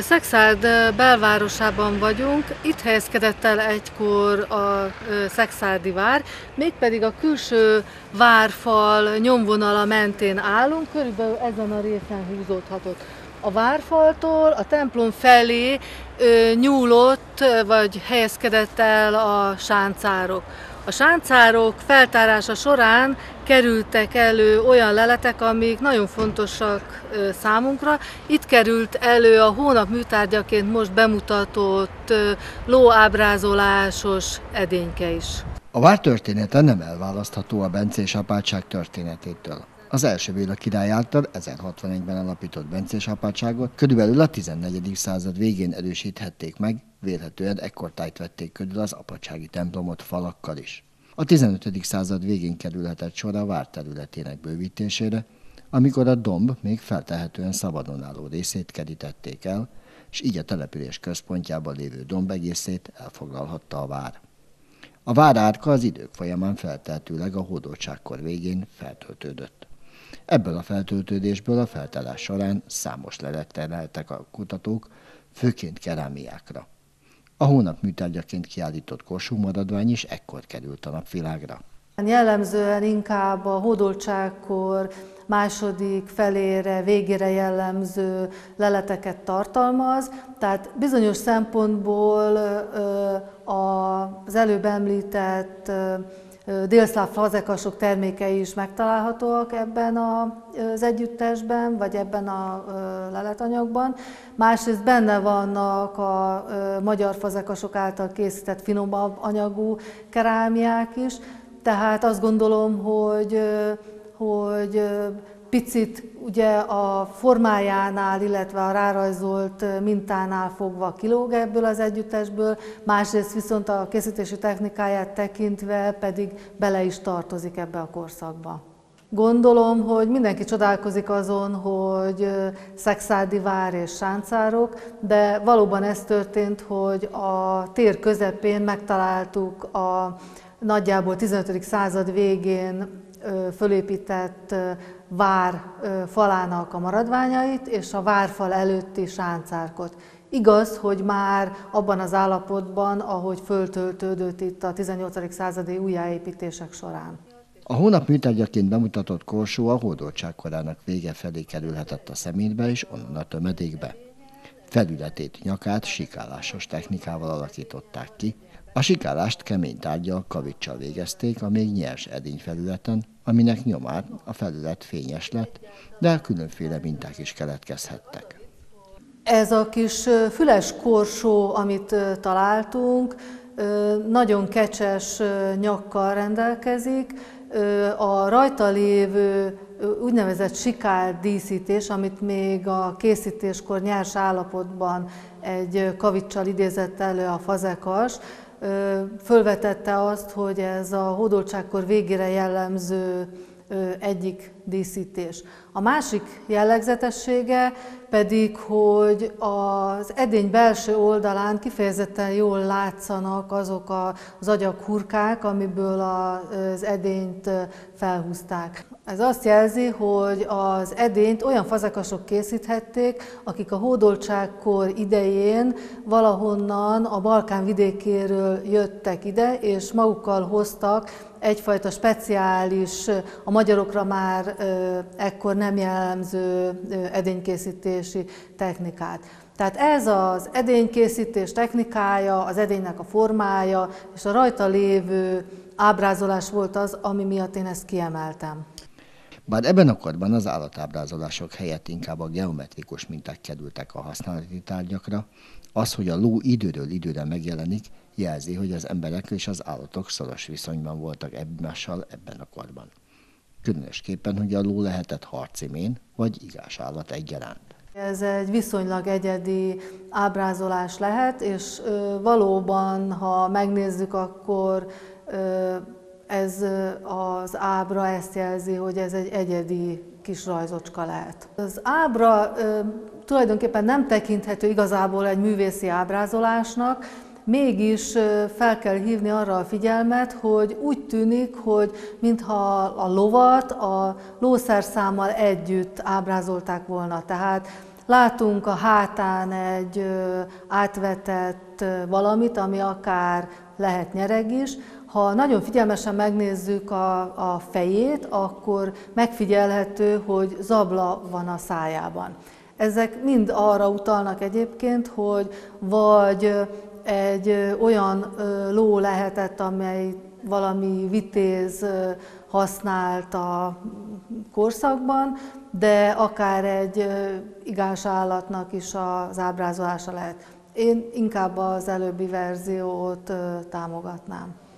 Szekszárd belvárosában vagyunk, itt helyezkedett el egykor a szekszárdi vár, mégpedig a külső várfal nyomvonala mentén állunk, körülbelül ezen a részen húzódhatott. A várfaltól a templom felé nyúlott, vagy helyezkedett el a sáncárok. A sáncárok feltárása során kerültek elő olyan leletek, amik nagyon fontosak számunkra. Itt került elő a hónap műtárgyaként most bemutatott lóábrázolásos edényke is. A vár története nem elválasztható a bencés apátság történetétől. Az első Béla király által 1061-ben alapított bencés apátságot körülbelül a 14. század végén erősíthették meg, vélhetően ekkortájt vették körül az apátsági templomot falakkal is. A 15. század végén kerülhetett sor a vár területének bővítésére, amikor a domb még feltehetően szabadon álló részét kerítették el, és így a település központjában lévő domb egészét elfoglalhatta a vár. A várárka az idők folyamán feltehetőleg a hódoltságkor végén feltöltődött. Ebből a feltöltődésből a feltárás során számos lelettel leltek a kutatók, főként kerámiákra. A hónap műtárgyaként kiállított korsó maradvány is ekkor került a napvilágra. Jellemzően inkább a hódoltságkor második felére, végére jellemző leleteket tartalmaz, tehát bizonyos szempontból az előbb említett délszláv fazekasok termékei is megtalálhatóak ebben az együttesben, vagy ebben a leletanyagban. Másrészt benne vannak a magyar fazekasok által készített finomabb anyagú kerámiák is, tehát azt gondolom, hogy picit ugye a formájánál, illetve a rárajzolt mintánál fogva kilóg ebből az együttesből, másrészt viszont a készítési technikáját tekintve pedig bele is tartozik ebbe a korszakba. Gondolom, hogy mindenki csodálkozik azon, hogy szekszárdi vár és sáncárok, de valóban ez történt, hogy a tér közepén megtaláltuk a nagyjából 15. század végén fölépített vár falának a maradványait és a várfal előtti sáncárkot. Igaz, hogy már abban az állapotban, ahogy föltöltődött itt a 18. századi újjáépítések során. A hónap műtárgyaként bemutatott korsó a hódoltság korának vége felé kerülhetett a szemétbe és onnan a tömedékbe. Felületét, nyakát sikálásos technikával alakították ki. A sikálást kemény tárggyal, kaviccsal végezték a még nyers edényfelületen, aminek nyomán a felület fényes lett, de különféle minták is keletkezhettek. Ez a kis füles korsó, amit találtunk, nagyon kecses nyakkal rendelkezik. A rajta lévő úgynevezett sikál díszítés, amit még a készítéskor nyers állapotban egy kaviccsal idézett elő a fazekas, fölvetette azt, hogy ez a hódoltságkor végére jellemző egyik díszítés. A másik jellegzetessége pedig, hogy az edény belső oldalán kifejezetten jól látszanak azok az agyaghurkák, amiből az edényt felhúzták. Ez azt jelzi, hogy az edényt olyan fazekasok készíthették, akik a hódoltságkor idején valahonnan a Balkán vidékéről jöttek ide, és magukkal hoztak egyfajta speciális, a magyarokra már ekkor nem jellemző edénykészítési technikát. Tehát ez az edénykészítés technikája, az edénynek a formája és a rajta lévő ábrázolás volt az, ami miatt én ezt kiemeltem. Bár ebben a korban az állatábrázolások helyett inkább a geometrikus minták kerültek a használati tárgyakra, az, hogy a ló időről időre megjelenik, jelzi, hogy az emberek és az állatok szoros viszonyban voltak egymással ebben a korban. Különösképpen, hogy a ló lehetett harcimén vagy igás állat egyaránt. Ez egy viszonylag egyedi ábrázolás lehet, és valóban, ha megnézzük, akkor ez az ábra ezt jelzi, hogy ez egy egyedi kis rajzocska lehet. Az ábra tulajdonképpen nem tekinthető igazából egy művészi ábrázolásnak, mégis fel kell hívni arra a figyelmet, hogy úgy tűnik, hogy mintha a lovat a lószerszámmal együtt ábrázolták volna. Tehát Látunk a hátán egy átvetett valamit, ami akár lehet nyereg is. Ha nagyon figyelmesen megnézzük a fejét, akkor megfigyelhető, hogy zabla van a szájában. Ezek mind arra utalnak egyébként, hogy vagy egy olyan ló lehetett, amely valami vitéz használt a korszakban, de akár egy igás állatnak is az ábrázolása lehet. Én inkább az előbbi verziót támogatnám.